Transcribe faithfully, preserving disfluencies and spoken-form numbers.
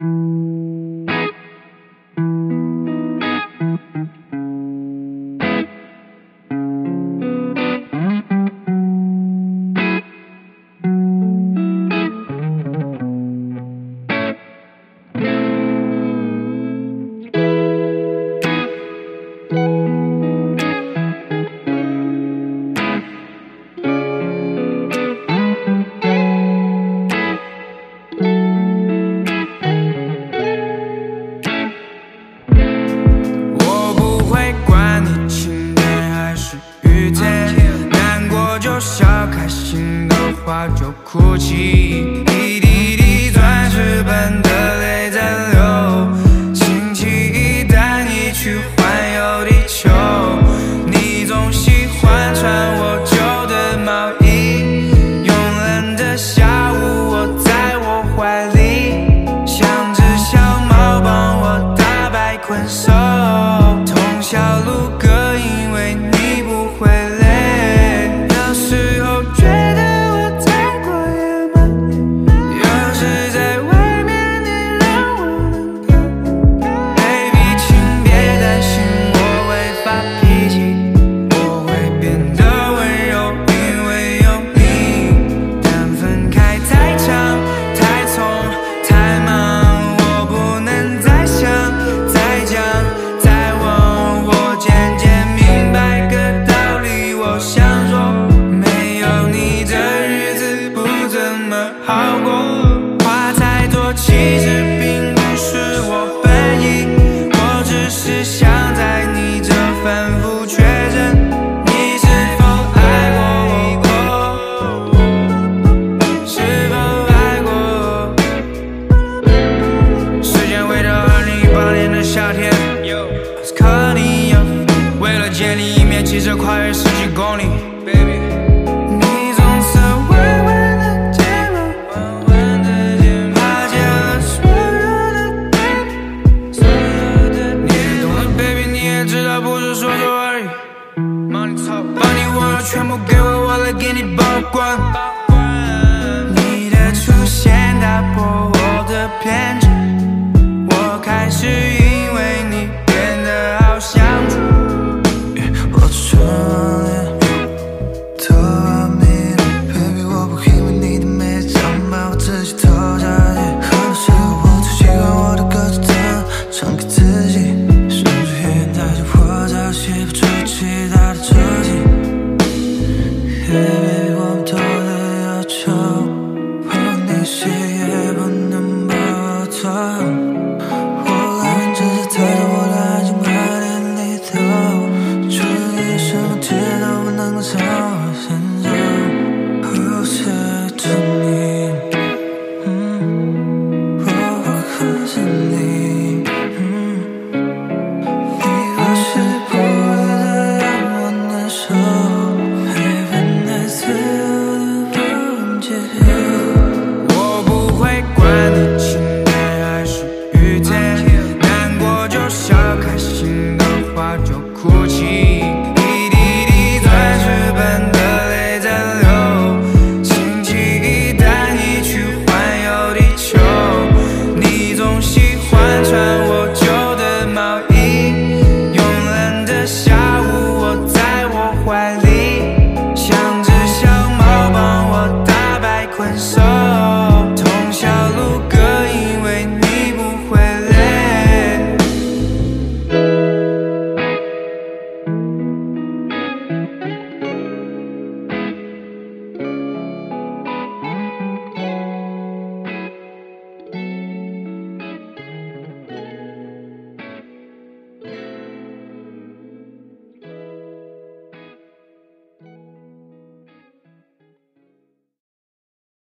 我不会管你晴天还是雨天，难过就笑，开心的话就哭泣，一滴滴钻石般的泪在流，星期一带你去环游地球，你总喜欢穿我旧的毛衣，慵懒的下午窝在我怀里，像只小猫帮我打败困兽，通宵录歌因为你不会累，有时候觉得我太过野蛮，有时在外面你让我难过 Baby 请别担心我会发脾气，我会变得温柔因为有你，但分开太长太痛太忙，我不能再想再讲再问，我渐渐明白个道理，我想说没有你的日子不怎么好过，话太多其实并不是我本意，我只是想在你这反复确认你是否爱过我，是否爱过我。时间回到二零一八年的夏天，I was calling you， 为了见你一面，骑车跨越十几公里。你棕色弯弯的睫毛，化解了所有的对比，你也懂得 ，baby， 你也知道不是说说而已。把你温柔全部给我，我来给你保管。你的出现打破我的偏执，我开始因为你变得好相处。 我只忘了都完美了 ，baby， 我不因为你的美脏把我自己投下去。很多时候我最喜欢我的歌词的唱给自己，甚至也太久我早写不出其他的主题。Baby， 我们都得要求，不你谁也不能把我左右。